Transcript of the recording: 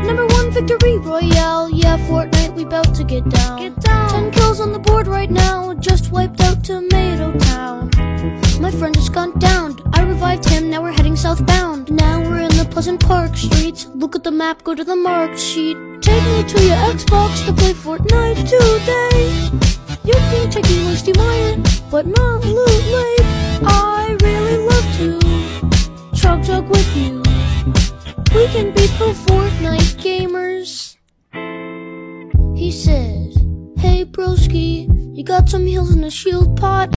#1 victory royale, yeah, Fortnite, we bout to get down. 10 kills on the board right now, just wiped out Tomato Town. My friend has gone down, I revived him, now we're heading southbound. Now we're in the Pleasant Park streets, look at the map, go to the marked sheet. Take me to your Xbox to play Fortnite today. You can take me with Steve Meyer, but not Loot Lake. I really love to chug with you. We can be pro Fortnite gamers. He says, hey broski, you got some heals in a shield pot?